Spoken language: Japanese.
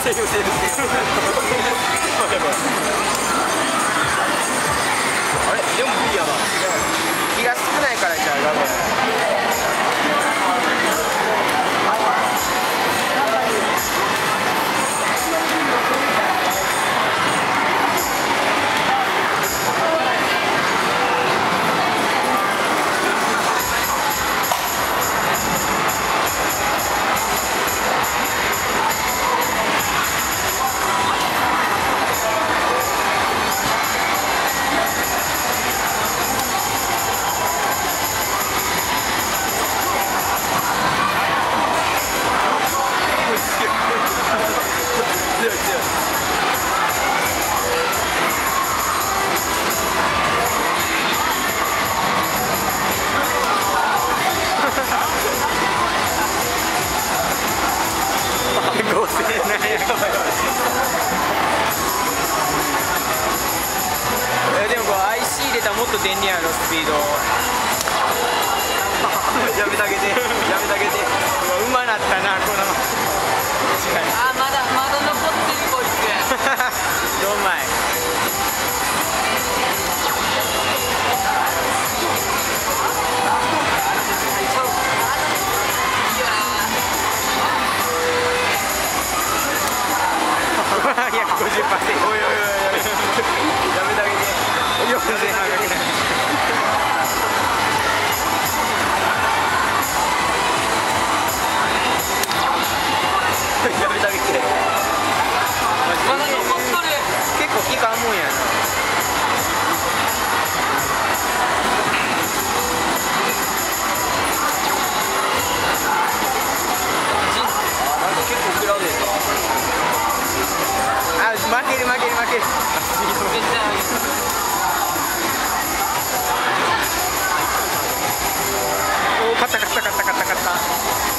せるせるせる。あれでも無理やな。 気が少ないからじゃあダメ。でもこう IC 入れたらもっと出んねやろスピード。 やめてあげて、やめてあげて。 うまなったなこの。 あ、まだ残ってるこいつ。 どんまい。150%。 おいおいおいおい。やめてあげて。 よく前半かけない。 やめてあげて。 まだ残っとる。 結構効かんもんやな。 結構食らうで。 あ、負ける負ける負ける。おお、勝った勝った勝った勝った勝った。